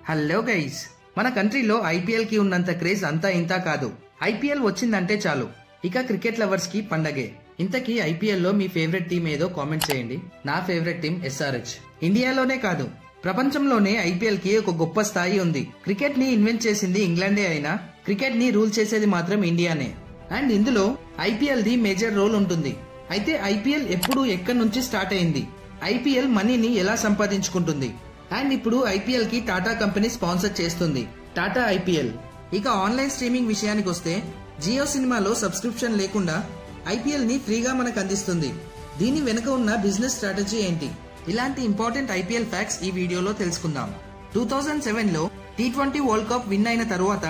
Hello guys, మన కంట్రీలో IPL కి ఉన్నంత క్రేజ్ అంతా ఇంతా కాదు. ఐపీఎల్ వచ్చిందంటే చాలు ఇక క్రికెట్ లవర్స్ కి పండగే. ఇంతకీ ఐపీఎల్ లో మీ ఫేవరెట్ టీం ఏదో కామెంట్ చేయండి. నా ఫేవరెట్ టీం ఎస్ఆర్హెచ్. ఇండియాలోనే కాదు ప్రపంచంలోనే ఐపీఎల్ కి ఒక గొప్ప స్థాయి ఉంది. క్రికెట్ ని ఇన్వెంట్ చేసింది ఇంగ్లాండే అయినా క్రికెట్ ని రూల్ చేసేది మాత్రం ఇండియానే. అండ్ ఇందులో ఐపీఎల్ ది మేజర్ రోల్ ఉంటుంది. అయితే ఐపీఎల్ ఎప్పుడు ఎక్కడి నుంచి స్టార్ట్ అయింది, ఐపీఎల్ మనీని ఎలా సంపాదించుకుంటుంది, అండ్ ఇప్పుడు ఐపీఎల్ కి టాటా కంపెనీ స్పాన్సర్ చేస్తుంది, టాటా ఐపీఎల్. ఇక ఆన్లైన్ స్ట్రీమింగ్ విషయానికి వస్తే జియో సినిమాలో సబ్స్క్రిప్షన్ లేకుండా ఐపీఎల్ ని ఫ్రీగా మనకు అందిస్తుంది. దీని వెనుక ఉన్న బిజినెస్ స్ట్రాటజీ ఏంటి, ఇలాంటి ఇంపార్టెంట్ ఐపీఎల్ ఫ్యాక్ట్స్ ఈ వీడియోలో తెలుసుకుందాం. 2007 లో T20 వరల్డ్ కప్ విన్ అయిన తర్వాత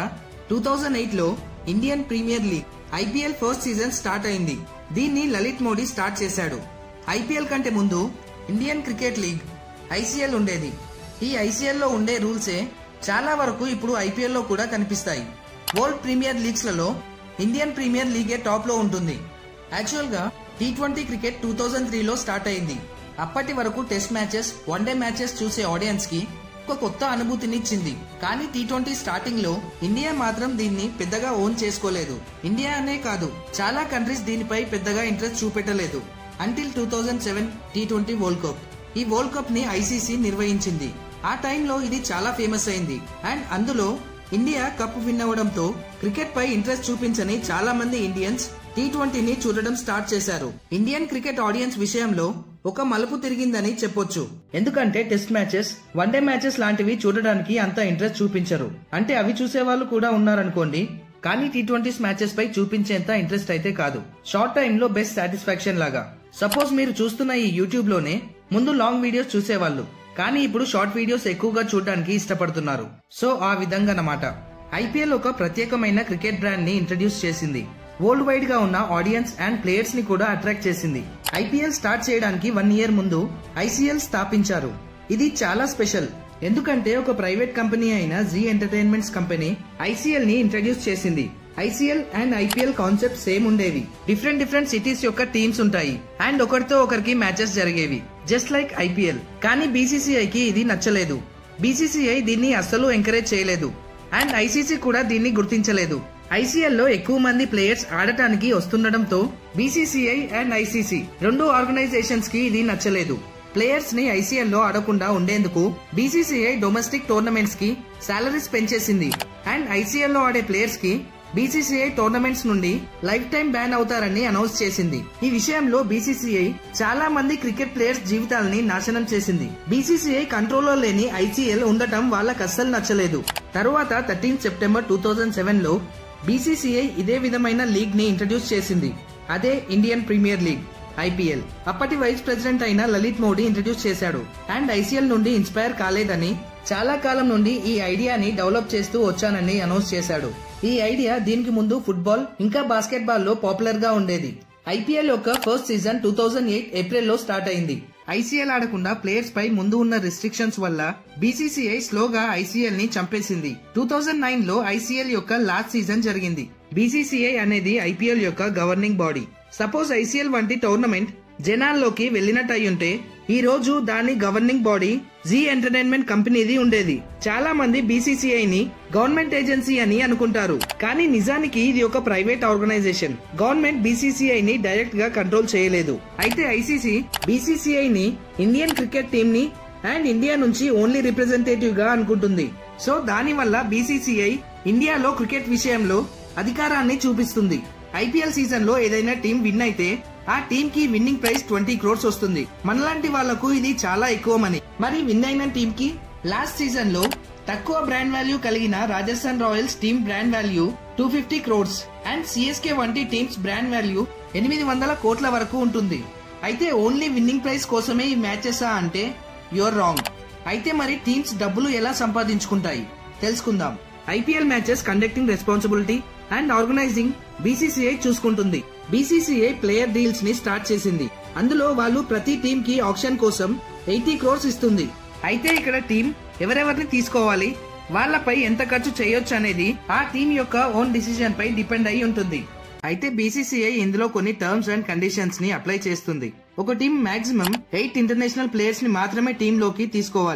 2008 లో Indian premier league IPL first season start అయింది. దీన్ని లలిత్ మోడీ స్టార్ట్ చేశాడు. ఐపీఎల్ కంటే ముందు ఇండియన్ క్రికెట్ లీగ్ ఐసీఎల్ ఉండేది. ఈ ఐసీఎల్ లో ఉండే రూల్సే చాలా వరకు ఇప్పుడు ఐపీఎల్ లో కూడా కనిపిస్తాయి. వరల్డ్ ప్రీమియర్ లీగ్స్ లలో ఇండియన్ ప్రీమియర్ లీగే టాప్ లో ఉంటుంది. యాక్చువల్ గా T20 క్రికెట్ 2003 లో స్టార్ట్ అయింది. అప్పటి వరకు టెస్ట్ మ్యాచెస్, వన్డే మ్యాచెస్ చూసే ఆడియన్స్ కి ఒక కొత్త అనుభూతినిచ్చింది. కానీ T20 స్టార్టింగ్ లో ఇండియా మాత్రం దీన్ని పెద్దగా ఓన్ చేసుకోలేదు. ఇండియా అనే కాదు చాలా కంట్రీస్ దీనిపై పెద్దగా ఇంట్రెస్ట్ చూపెట్టలేదు అంటిల్ 2007 T20 వరల్డ్ కప్. ఈ వరల్డ్ కప్ ని ఐసీసీ నిర్వహించింది. ఆ టైంలో ఇది చాలా ఫేమస్ అయింది. అండ్ అందులో ఇండియా కప్ విన్ అవడంతో క్రికెట్ పై ఇంట్రెస్ట్ చూపించని చాలా మంది ఇండియన్స్ T20 ని చూడడం స్టార్ట్ చేశారు. ఇండియన్ క్రికెట్ ఆడియన్స్ విషయంలో ఒక మలుపు తిరిగిందని చెప్పొచ్చు. ఎందుకంటే టెస్ట్ మ్యాచెస్, వన్డే మ్యాచెస్ లాంటివి చూడడానికి అంత ఇంట్రెస్ట్ చూపించరు. అంటే అవి చూసే వాళ్ళు కూడా ఉన్నారనుకోండి, కానీ T20 మ్యాచెస్ పై చూపించేంత ఇంట్రెస్ట్ అయితే కాదు. షార్ట్ టైమ్ లో బెస్ట్ సాటిస్ఫాక్షన్ లాగా. సపోజ్ మీరు చూస్తున్న ఈ యూట్యూబ్ లోనే ముందు లాంగ్ వీడియోస్ చూసేవాళ్ళు, కానీ ఇప్పుడు షార్ట్ వీడియోస్ ఎక్కువగా చూడడానికి ఇష్టపడుతున్నారు. సో ఆ విధంగా అన్నమాట. ఐపీఎల్ ఒక ప్రత్యేకమైన క్రికెట్ బ్రాండ్ ని ఇంట్రడ్యూస్ చేసింది. వరల్డ్ వైడ్ గా ఉన్న ఆడియన్స్ అండ్ ప్లేయర్స్ ని కూడా అట్రాక్ట్ చేసింది. ఐపీఎల్ స్టార్ట్ చేయడానికి 1 year ముందు ఐసీఎల్ స్థాపించారు. ఇది చాలా స్పెషల్. ఎందుకంటే ఒక ప్రైవేట్ కంపెనీ అయిన జీ ఎంటర్టైన్మెంట్స్ కంపెనీ ఐసీఎల్ ని ఇంట్రడ్యూస్ చేసింది. ICL and IPL concept same ఉండేవి. డిఫరెంట్ సిటీస్ యొక్క టీమ్స్ ఉంటాయి అండ్ ఒకరితో ఒకరికి మ్యాచెస్ జరిగేవి, జస్ట్ లైక్ ఐపీఎల్. కానీ బీసీసీఐకి ఇది నచ్చలేదు. బీసీసీఐ దీన్ని అస్సలు ఎంకరేజ్ చేయలేదు అండ్ ఐసీసీ కూడా దీన్ని గుర్తించలేదు. ఐసీఎల్ లో ఎక్కువ మంది ప్లేయర్స్ ఆడటానికి వస్తుండటంతో బీసీసీఐ అండ్ ఐసీసీ రెండు ఆర్గనైజేషన్స్ కి ఇది నచ్చలేదు. ప్లేయర్స్ ని ఐసీఎల్ లో ఆడకుండా ఉండేందుకు బీసీసీఐ డొమెస్టిక్ టోర్నమెంట్స్ కి సాలరీస్ పెంచేసింది అండ్ ఐసీఎల్ లో ఆడే ప్లేయర్స్ కి బీసీసీఐ టోర్నమెంట్స్ నుండి లైఫ్ టైం బ్యాన్ అవుతారని అనౌన్స్ చేసింది. ఈ విషయంలో బీసీసీఐ చాలా మంది క్రికెట్ ప్లేయర్స్ జీవితాలని నాశనం చేసింది. బీసీసీఐ కంట్రోల్లో లేని ఐసీఎల్ ఉండటం వాళ్ళకి అస్సలు నచ్చలేదు. తరువాత 13 సెప్టెంబర్ 2007 లో బీసీసీఐ ఇదే విధమైన లీగ్ ని ఇంట్రడ్యూస్ చేసింది. అదే ఇండియన్ ప్రీమియర్ లీగ్ ఐపీఎల్. అప్పటి వైస్ ప్రెసిడెంట్ అయిన లలిత్ మోడీ ఇంట్రడ్యూస్ చేశాడు అండ్ ఐసీఎల్ నుండి ఇన్స్పైర్ కాలేదని, చాలా కాలం నుండి ఈ ఐడియాని డెవలప్ చేస్తూ వచ్చానని అనౌన్స్ చేశాడు. ఈ ఐడియా దీనికి ముందు ఫుట్బాల్ ఇంకా బాస్కెట్ బాల్ లో పాపులర్ గా ఉండేది. ఐపీఎల్ యొక్క ఫస్ట్ సీజన్ 2008 ఏప్రిల్ లో స్టార్ట్ అయింది. ఐసీఎల్ ఆడకుండా ప్లేయర్స్ పై ముందు ఉన్న రిస్ట్రిక్షన్స్ వల్ల బీసీసీఐ స్లోగా ఐసీఎల్ ని చంపేసింది. 2009 లో ఐసీఎల్ యొక్క లాస్ట్ సీజన్ జరిగింది. బీసీసీఐ అనేది ఐపీఎల్ యొక్క గవర్నింగ్ బాడీ. సపోజ్ ఐసీఎల్ వంటి టోర్నమెంట్ జనాల్లోకి వెళ్లినట్టు అయ్యుంటే ఈ రోజు దాని గవర్నింగ్ బాడీ జీ ఎంటర్టైన్మెంట్ కంపెనీది ఉండేది. చాలా మంది బీసీసీఐ ని గవర్నమెంట్ ఏజెన్సీ అని అనుకుంటారు, కానీ నిజానికి ఇది ఒక ప్రైవేట్ ఆర్గనైజేషన్. గవర్నమెంట్ బీసీసీఐ ని డైరెక్ట్ గా కంట్రోల్ చేయలేదు. అయితే ఐసీసీ బీసీసీఐ ని ఇండియన్ క్రికెట్ టీమ్ ని అండ్ ఇండియా నుంచి ఓన్లీ రిప్రజెంటేటివ్ గా అనుకుంటుంది. సో దాని వల్ల బీసీసీఐ ఇండియాలో క్రికెట్ విషయంలో అధికారాన్ని చూపిస్తుంది. ఐపీఎల్ సీజన్ లో ఏదైనా టీం విన్ అయితే ఆ టీం కి విన్నింగ్ ప్రైజ్ 20 crores వస్తుంది. మనలాంటి వాళ్లకు ఇది చాలా ఎక్కువ మనీ. మరి విన్ అయిన టీం కి లాస్ట్ సీజన్ లో తక్కువ బ్రాండ్ వాల్యూ కలిగిన Rajasthan royals team brand value 250 crores and CSK వంటి టీమ్స్ బ్రాండ్ వాల్యూ 800 కోట్ల వరకు ఉంటుంది. అయితే ఓన్లీ విన్నింగ్ ప్రైజ్ కోసమే ఈ మ్యాచెస్ అంటే యూఆర్ రాంగ్. అయితే మరి టీమ్స్ డబ్బులు ఎలా సంపాదించుకుంటాయి తెలుసుకుందాం. IPL matches conducting responsibility and organising BCCI చూసుకుంటుంది. బీసీసీఐ ప్లేయర్ డీల్స్ ని స్టార్ట్ చేసింది. అందులో వాళ్ళు ప్రతి టీం కి ఆప్షన్ కోసం 80 crores ఇస్తుంది. అయితే ఇక్కడ టీం ఎవరెవరిని తీసుకోవాలి, వాళ్ళపై ఎంత ఖర్చు చేయొచ్చు అనేది ఆ టీం యొక్క ఓన్ డిసిజన్ పై డిపెండ్ అయి ఉంటుంది. అయితే బీసీసీఐ ఇందులో కొన్ని టర్మ్స్ అండ్ కండిషన్స్ ని అప్లై చేస్తుంది. ఒక టీం మాక్సిమం 8 ఇంటర్నేషనల్ ప్లేయర్స్ ని మాత్రమే టీంలోకి తీసుకోవాలి.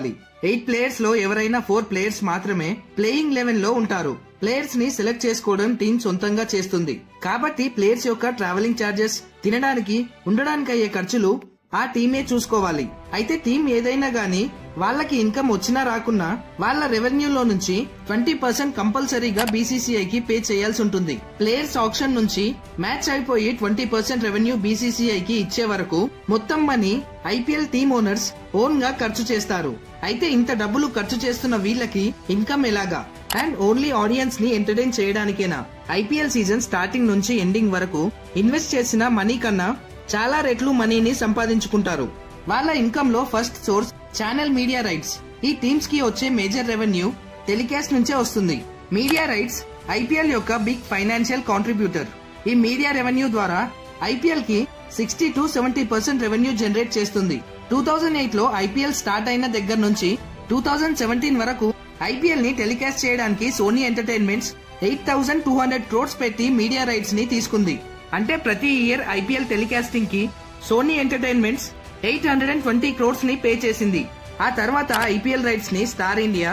8 ప్లేయర్స్ లో ఎవరైనా 4 ప్లేయర్స్ మాత్రమే ప్లేయింగ్ 11 లో ఉంటారు. ప్లేయర్స్ ని సెలెక్ట్ చేసుకోవడం టీం సొంతంగా చేస్తుంది. కాబట్టి ప్లేయర్స్ యొక్క ట్రావెలింగ్ ఛార్జెస్, తినడానికి, ఉండడానికి అయ్యే ఖర్చులు ఆ టీమే చూసుకోవాలి. అయితే టీం ఏదైనా గానీ వాళ్ళకి ఇన్కమ్ వచ్చినా రాకున్నా వాళ్ళ రెవెన్యూలో నుంచి 20% కంపల్సరీగా బీసీసీఐకి పే చేయాల్సి ఉంటుంది. ప్లేయర్స్ ఆక్షన్ నుంచి మ్యాచ్ అయిపోయి 20% రెవెన్యూ బీసీసీఐకి ఇచ్చే వరకు మొత్తం money IPL team owners own గా ఖర్చు చేస్తారు. అయితే ఇంత డబ్బులు ఖర్చు చేస్తున్న వీళ్ళకి ఇన్కమ్ ఎలాగా? అండ్ ఓన్లీ ఆడియన్స్ ని ఎంటర్టైన్ చేయడానికేనా? ఐపీఎల్ సీజన్ స్టార్టింగ్ నుంచి ఎండింగ్ వరకు ఇన్వెస్ట్ చేసిన మనీ కన్నా చాలా రెట్లు మనీని సంపాదించుకుంటారు. వాళ్ళ ఇన్కమ్ లో first source channel media rights. ఈ టీమ్స్ కి వచ్చే మేజర్ రెవెన్యూ టెలికాస్ట్ నుంచే వస్తుంది. మీడియా రైట్స్ ఐపీఎల్ యొక్క బిగ్ ఫైనాన్షియల్ కాంట్రిబ్యూటర్. ఈ మీడియా రెవెన్యూ ద్వారా ఐపీఎల్ కి 60 to 70% రెవెన్యూ జనరేట్ చేస్తుంది. 2008 లో ఐపీఎల్ స్టార్ట్ అయిన దగ్గర నుంచి 2017 వరకు ఐపీఎల్ ని టెలికాస్ట్ చేయడానికి సోనీ ఎంటర్టైన్మెంట్స్ 8,200 crores పెట్టి మీడియా రైట్స్ ని తీసుకుంది. అంటే ప్రతి ఇయర్ ఐపీఎల్ టెలికాస్టింగ్ కి సోనీ ఎంటర్టైన్మెంట్స్ 820 crores ని పే చేసింది. ఆ తర్వాత ఐపీఎల్ రైట్స్ ని స్టార్ ఇండియా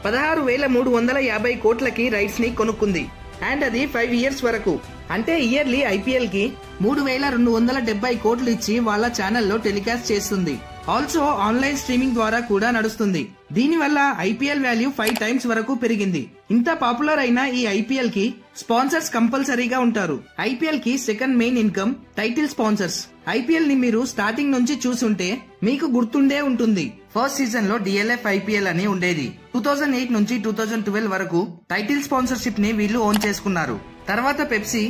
16,350 కోట్లకి రైట్స్ ని కొనుక్కుంది. అండ్ అది 5 years వరకు. అంటే ఇయర్లీ ఐపీఎల్ కి 3,270 కోట్లు ఇచ్చి వాళ్ళ ఛానల్లో టెలికాస్ట్ చేస్తుంది. ఆల్సో ఆన్లైన్ స్ట్రీమింగ్ ద్వారా కూడా నడుస్తుంది. దీనివల్ల ఐపీఎల్ వాల్యూ 5 times వరకు పెరిగింది. ఇంత పాపులర్ అయిన ఈ ఐపీఎల్ కి స్పాన్సర్స్ కంపల్సరీగా ఉంటారు. ఐపీఎల్ కి second main income title sponsors. IPL ని మీరు స్టార్టింగ్ నుంచి చూసుంటే మీకు గుర్తుండే ఉంటుంది. ఫస్ట్ సీజన్ లో డిఎల్ఎఫ్ ఐపీఎల్ అని ఉండేది. 2008 నుంచి 2012 వరకు టైటిల్ స్పాన్సర్షిప్ ని వీళ్ళు ఓన్ చేసుకున్నారు. తర్వాత పెప్సీ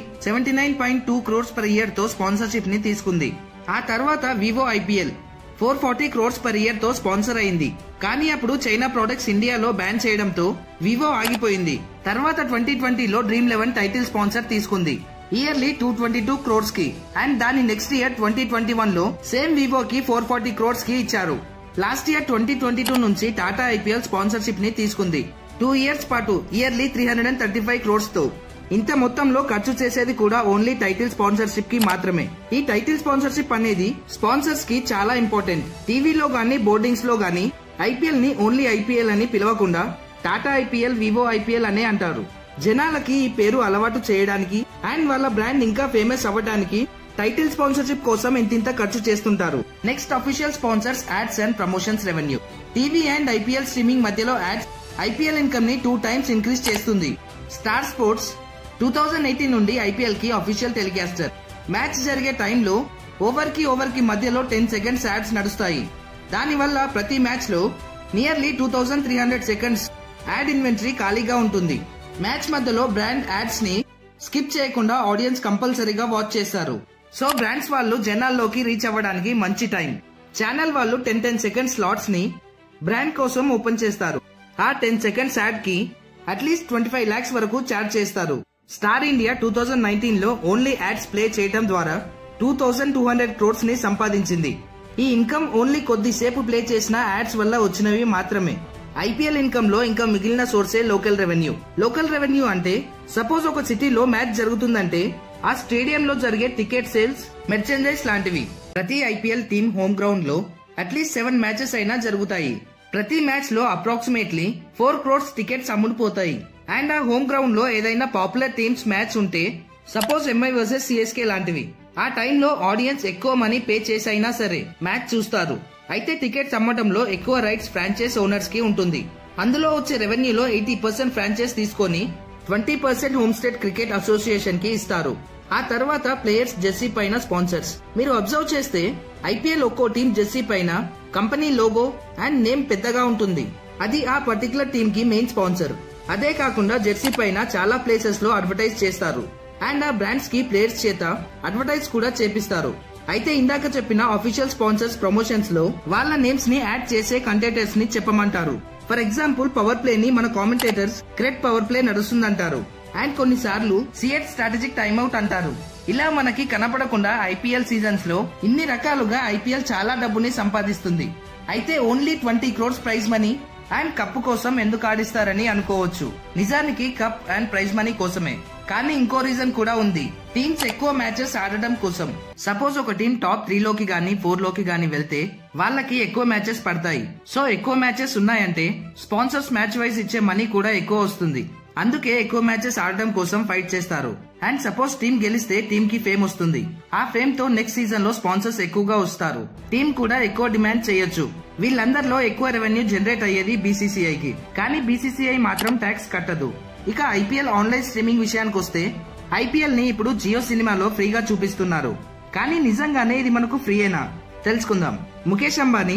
79.2 crores per year తో స్పాన్సర్షిప్ ని తీసుకుంది. ఆ తర్వాత Vivo IPL 440 crores per year తో స్పాన్సర్ అయింది. కానీ అప్పుడు చైనా ప్రొడక్ట్స్ ఇండియాలో బ్యాన్ చేయడంతో వివో ఆగిపోయింది. తర్వాత 2020లో డ్రీమ్11 టైటిల్ స్పాన్సర్ తీసుకుంది. ఇయర్లీ 222 crores కి. అండ్ దాని నెక్స్ట్ ఇయర్ 2021లో సేమ్ వివోకి 440 crores కి ఇచ్చారు. లాస్ట్ ఇయర్ 2022 నుంచి టాటా ఐపీఎల్ స్పాన్సర్షిప్ ని తీసుకుంది. 2 years పాటు ఇయర్లీ 335 crores తో. ఇంత మొత్తంలో ఖర్చు చేసేది కూడా ఓన్లీ టైటిల్ స్పాన్సర్షిప్ కి మాత్రమే. ఈ టైటిల్ స్పాన్సర్షిప్ అనేది స్పాన్సర్స్ కి చాలా ఇంపార్టెంట్. టీవీలో గానీ బోర్డింగ్స్ లో గానీ ఐపీఎల్ ని ఓన్లీ ఐపీఎల్ అని పిలవకుండా టాటా ఐపీఎల్, వివో ఐపీఎల్ అనే అంటారు. జనాలకి ఈ పేరు అలవాటు చేయడానికి అండ్ వాళ్ళ బ్రాండ్ ఇంకా ఫేమస్ అవ్వడానికి టైటిల్ స్పాన్సర్షిప్ కోసం ఇంతింత ఖర్చు చేస్తుంటారు. Next official sponsors, ads and promotions revenue. TV and IPL streaming మధ్యలో యాడ్స్ ఐపీఎల్ ఇన్కమ్ ని 2 times ఇంక్రీజ్ చేస్తుంది. స్టార్ స్పోర్ట్స్ 2018 నుండి ఐపీఎల్ కి అఫీషియల్ టెలికాస్టర్. మ్యాచ్ జరిగే టైంలో ఓవర్ కి మధ్యలో 10 seconds యాడ్స్ నడుస్తాయి. దానివల్ల ప్రతి మ్యాచ్ లో నియర్లీ 2300 seconds యాడ్ ఇన్వెంటరీ ఖాళీగా ఉంటుంది. మ్యాచ్ మధ్యలో బ్రాండ్ యాడ్స్ ని స్కిప్ చేయకుండా ఆడియన్స్ కంపల్సరీగా వాచ్ చేస్తారు. సో బ్రాండ్స్ వాళ్ళు జనాల్లోకి రీచ్ అవ్వడానికి మంచి టైం. ఛానల్ వాళ్ళు 10 seconds స్లాట్స్ ని బ్రాండ్ కోసం ఓపెన్ చేస్తారు. ఆ 10 seconds యాడ్ కి అట్లీస్ట్ 25 lakhs వరకు చార్జ్ చేస్తారు. స్టార్ ఇండియా 2019లో ఓన్లీ యాడ్స్ ప్లే చేయడం ద్వారా 2200 crores ని సంపాదించింది. ఈ ఇన్కమ్ ఓన్లీ కొద్దిసేపు ప్లే చేసిన యాడ్స్ వల్ల వచ్చినవి మాత్రమే. ఐపీఎల్ ఇన్కమ్ లో ఇంకా మిగిలిన సోర్సే లోకల్ రెవెన్యూ. లోకల్ రెవెన్యూ అంటే సపోజ్ ఒక సిటీలో మ్యాచ్ జరుగుతుందంటే ఆ స్టేడియంలో జరిగే టికెట్ సేల్స్, మెర్చెండైజ్ లాంటివి. ప్రతి ఐపీఎల్ టీమ్ హోమ్ గ్రౌండ్ లో అట్లీస్ట్ 7 matches అయినా జరుగుతాయి. ప్రతి మ్యాచ్ లో అప్రాక్సిమేట్లీ 4 crores టికెట్స్ అమ్ముడుపోతాయి. అండ్ ఆ హోమ్ గ్రౌండ్ లో ఏదైనా పాపులర్ టీమ్స్ మ్యాచ్ ఉంటే సపోజ్ ఎంఐ వర్సెస్ సిఎస్కే లాంటివి, ఆ టైంలో ఆడియన్స్ ఎక్కువ మనీ పే చేసైనా సరే మ్యాచ్ చూస్తారు. అయితే టికెట్స్ అమ్మటంలో ఎక్కువ రైట్స్ ఫ్రాంచైజ్ ఓనర్స్ కి ఉంటుంది. అందులో వచ్చే రెవెన్యూలో 80% ఫ్రాంచైజ్ తీసుకొని 20% హోమ్ స్టేట్ క్రికెట్ అసోసియేషన్ కి ఇస్తారు. ఆ తర్వాత ప్లేయర్స్ జెర్సీ పైన స్పాన్సర్స్. మీరు అబ్జర్వ్ చేస్తే ఐపీఎల్ ఒక్కో టీమ్ జెర్సీ పైన కంపెనీ లోగో అండ్ నేమ్ పెద్దగా ఉంటుంది. అది ఆ పర్టికులర్ టీమ్ కి మెయిన్ స్పాన్సర్. అదే కాకుండా జెర్సీ పైన చాలా ప్లేసెస్ లో అడ్వర్టైజ్ చేస్తారు. అండ్ ఆ బ్రాండ్స్ కి ప్లేయర్స్ చేత అడ్వర్టైజ్ కూడా చేపిస్తారు. అయితే ఇందాక చెప్పిన అఫీషియల్ స్పాన్సర్స్ ప్రమోషన్స్ లో వాళ్ళ నేమ్స్ ని యాడ్ చేసే కంటెంటర్స్ ని చెప్పమంటారు. ఫర్ ఎగ్జాంపుల్ పవర్ ప్లే ని మన కామెంటేటర్స్ క్రెట్ పవర్ ప్లే నడుస్తుందంటారు. అండ్ కొన్నిసార్లు సిఎట్ స్ట్రాటజిక్ టైమ్అవుట్ అంటారు. ఇలా మనకి కనపడకుండా ఐపీఎల్ సీజన్స్ లో ఇన్ని రకాలుగా ఐపీఎల్ చాలా డబ్బుని సంపాదిస్తుంది. అయితే only 20 crores prize money and cup కోసం ఎందుకు ఆడిస్తారని అనుకోవచ్చు. నిజానికి కప్ అండ్ ప్రైజ్ మనీ కోసమే. కానీ ఇంకో రీజన్ కూడా ఉంది. టీమ్స్ ఎక్కువ మ్యాచెస్ ఆడడం కోసం. సపోజ్ ఒక టీం టాప్ 3 లోకి గానీ 4 లోకి గానీ వెళ్తే వాళ్ళకి ఎక్కువ మ్యాచెస్ పడతాయి. సో ఎక్కువ మ్యాచెస్ ఉన్నాయంటే స్పాన్సర్స్ మ్యాచ్ వైజ్ ఇచ్చే మనీ కూడా ఎక్కువ వస్తుంది. అందుకే ఎక్కువ మ్యాచెస్ ఆడడం కోసం ఫైట్ చేస్తారు. అండ్ సపోజ్ టీం గెలిస్తే టీం కి ఫేమ్ వస్తుంది. ఆ ఫేమ్ తో నెక్స్ట్ సీజన్ లో స్పాన్సర్స్ ఎక్కువగా వస్తారు. టీం కూడా ఎక్కువ డిమాండ్ చేయొచ్చు. వీళ్ళందరిలో ఎక్కువ రెవెన్యూ జనరేట్ అయ్యేది బీసీసీఐకి. కానీ బీసీసీఐ మాత్రం ట్యాక్స్ కట్టదు. ఇక ఐపీఎల్ ఆన్లైన్ స్ట్రీమింగ్ విషయానికి వస్తే ఐపీఎల్ ని ఇప్పుడు జియో సినిమాలో ఫ్రీగా చూపిస్తున్నారు. కానీ నిజంగానే ఇది మనకు ఫ్రీయేనా తెలుసుకుందాం. ముఖేష్ అంబానీ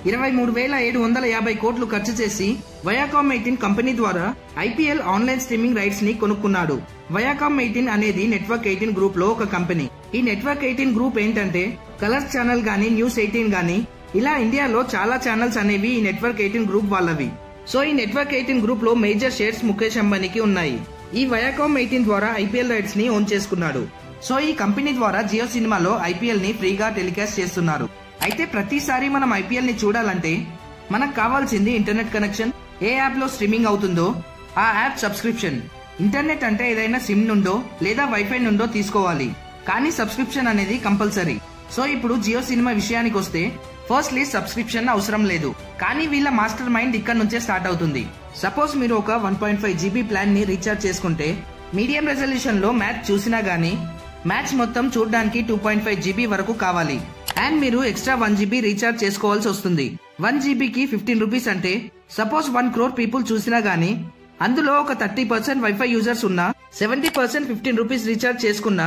23,750 కోట్లు ఖర్చు చేసి వయాకామ్ 18 కంపెనీ ద్వారా ఐపీఎల్ ఆన్లైన్ స్ట్రీమింగ్ రైట్స్ ని కొనుక్కున్నాడు. వయాకామ్ 18 అనేది నెట్వర్క్ 18 గ్రూప్ లో ఒక కంపెనీ. ఈ నెట్వర్క్ 18 గ్రూప్ ఏంటంటే కలర్స్ ఛానల్ గానీ న్యూస్ 18 గానీ ఇలా ఇండియాలో చాలా ఛానల్స్ అనేవి ఈ నెట్వర్క్ 18 గ్రూప్ వాళ్ళవి. సో ఈ నెట్వర్క్ 18 గ్రూప్ లో మేజర్ షేర్స్ ముఖేష్ అంబానీకి ఉన్నాయి. ఈ వయాకామ్ 18 ద్వారా ఐపీఎల్ రైట్స్ ని ఓన్ చేసుకున్నాడు. సో ఈ కంపెనీ ద్వారా జియో సినిమాలో ఐపీఎల్ ని ఫ్రీగా టెలికాస్ట్ చేస్తున్నారు. అయితే ప్రతిసారి మనం ఐపీఎల్ ని చూడాలంటే మనకు కావాల్సింది ఇంటర్నెట్ కనెక్షన్. ఏ యాప్ లో స్ట్రీమింగ్ అవుతుందో ఆ యాప్ సబ్స్క్రిప్షన్. ఇంటర్నెట్ అంటే ఏదైనా సిమ్ నుండో లేదా వైఫై నుండో తీసుకోవాలి. కానీ సబ్స్క్రిప్షన్ అనేది కంపల్సరీ. సో ఇప్పుడు జియో సినిమా విషయానికి వస్తే ఫస్ట్లీ సబ్స్క్రిప్షన్ అవసరం లేదు. కానీ వీళ్ళ మాస్టర్ మైండ్ ఇక్కడ నుంచే స్టార్ట్ అవుతుంది. సపోజ్ మీరు ఒక 1.5 GB ప్లాన్ ని రీఛార్జ్ చేసుకుంటే మీడియం రెజల్యూషన్ లో మ్యాచ్ చూసినా గానీ మ్యాచ్ మొత్తం చూడడానికి 2.5 GB వరకు కావాలి. అండ్ మీరు ఎక్స్ట్రా 1 GB రీఛార్జ్ చేసుకోవాల్సి వస్తుంది. 1 GB కి 15 రూపీస్ అంటే సపోజ్ 1 crore పీపుల్ చూసినా గానీ అందులో ఒక 30% వైఫై యూజర్స్ ఉన్నా 70% 15 రూపీస్ రీఛార్జ్ చేసుకున్నా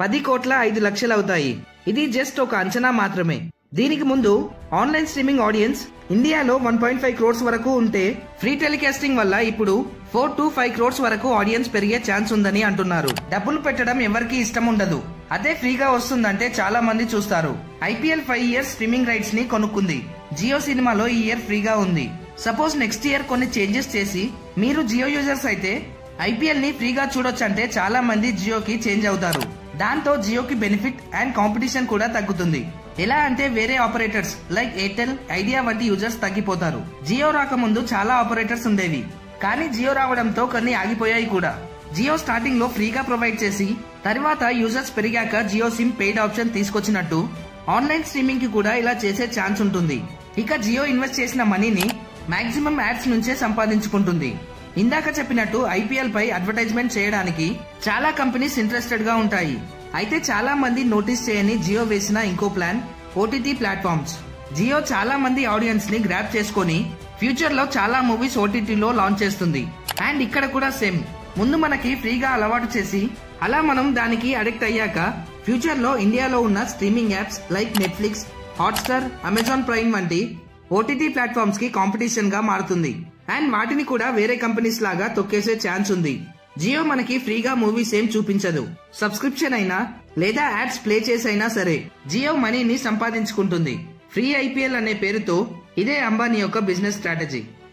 10,05 లక్షలు అవుతాయి. ఇది జస్ట్ ఒక అంచనా మాత్రమే. దీనికి ముందు ఆన్లైన్ స్ట్రీమింగ్ ఆడియన్స్ ఇండియాలో 1.5 crores వరకు ఉంటే ఫ్రీ టెలికాస్టింగ్ వల్ల ఇప్పుడు 4 to 5 crores వరకు ఆడియన్స్ పెరిగే ఛాన్స్ ఉందని అంటున్నారు. డబ్బులు పెట్టడం ఎవరికి ఇష్టం ఉండదు. అదే ఫ్రీగా వస్తుందంటే చాలా మంది చూస్తారు. ఐపీఎల్ 5 years స్ట్రీమింగ్ రైట్స్ ని కొనుక్కుంది. జియో సినిమాలో ఈ ఇయర్ ఫ్రీగా ఉంది. సపోజ్ నెక్స్ట్ ఇయర్ కొన్ని చేంజెస్ చేసి మీరు జియో యూజర్స్ అయితే ఐపీఎల్ ని ఫ్రీగా చూడొచ్చంటే చాలా మంది జియోకి చేంజ్ అవుతారు. దాంతో జియోకి బెనిఫిట్ అండ్ కాంపిటీషన్ కూడా తగ్గుతుంది. ఎలా అంటే వేరే ఆపరేటర్స్ లైక్ ఎయిర్టెల్, ఐడియా వంటి యూజర్స్ తగ్గిపోతారు. జియో రాకముందు చాలా ఆపరేటర్స్ ఉండేవి. కానీ జియో రావడంతో కొన్ని ఆగిపోయాయి కూడా. జియో స్టార్టింగ్ లో ఫ్రీగా ప్రొవైడ్ చేసి తర్వాత యూజర్స్ పెరిగాక జియో సిమ్ పెయిడ్ ఆప్షన్ తీసుకొచ్చినట్టు ఆన్లైన్ స్ట్రీమింగ్ కి కూడా ఇలా చేసే ఛాన్స్ ఉంటుంది. ఇక జియో ఇన్వెస్ట్ చేసిన మనీని మాక్సిమం యాడ్స్ నుంచే సంపాదించుకుంటుంది. ఇందాక చెప్పినట్టు ఐపీఎల్ పై అడ్వర్టైజ్మెంట్ చేయడానికి చాలా కంపెనీస్ ఇంట్రెస్టెడ్ గా ఉంటాయి. అయితే చాలా మంది నోటీస్ చేయని జియో వేసిన ఇంకో ప్లాన్ ఓటీటీ ప్లాట్ఫామ్స్. జియో చాలా మంది ఆడియన్స్ ని గ్రాప్ చేసుకుని ఫ్యూచర్ లో చాలా మూవీస్ ఓటీటీలో లాంచ్ చేస్తుంది. అండ్ ఇక్కడ కూడా సేమ్. ముందు మనకి ఫ్రీగా అలవాటు చేసి అలా మనం దానికి అడిక్ట్ అయ్యాక ఫ్యూచర్ లో ఇండియాలో ఉన్న streaming apps like Netflix, Hotstar, Amazon prime వంటి ఓటీటీ ప్లాట్ఫామ్స్ కి కాంపిటీషన్ గా మారుతుంది. అండ్ వాటిని కూడా వేరే కంపెనీస్ లాగా తొక్కేసే ఛాన్స్ ఉంది. జియో మనకి ఫ్రీగా మూవీస్ ఏం చూపించదు. సబ్స్క్రిప్షన్ అయినా లేదా యాడ్స్ ప్లే చేసైనా సరే జియో మనీని సంపాదించుకుంటుంది. ఫ్రీ ఐపీఎల్ అనే పేరుతో ఇదే అంబానీ యొక్క బిజినెస్ స్ట్రాటజీ.